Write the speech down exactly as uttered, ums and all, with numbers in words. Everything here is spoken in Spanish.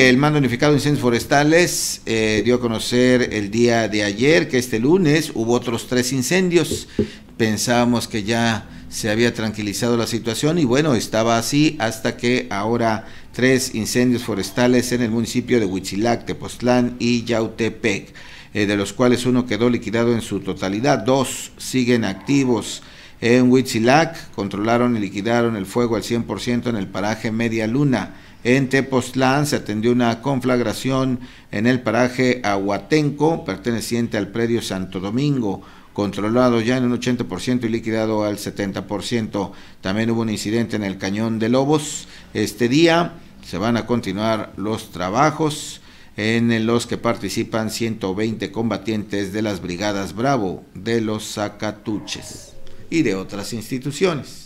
El Mando Unificado de Incendios Forestales eh, dio a conocer el día de ayer que este lunes hubo otros tres incendios. Pensábamos que ya se había tranquilizado la situación y bueno, estaba así hasta que ahora tres incendios forestales en el municipio de Huitzilac, Tepoztlán y Yautepec, eh, de los cuales uno quedó liquidado en su totalidad, dos siguen activos. En Huitzilac controlaron y liquidaron el fuego al cien por ciento en el paraje Media Luna. En Tepoztlán se atendió una conflagración en el paraje Ahuatenco, perteneciente al predio Santo Domingo, controlado ya en un ochenta por ciento y liquidado al setenta por ciento. También hubo un incidente en el Cañón de Lobos. Este día se van a continuar los trabajos en los que participan ciento veinte combatientes de las Brigadas Bravo de los Zacatuches y de otras instituciones.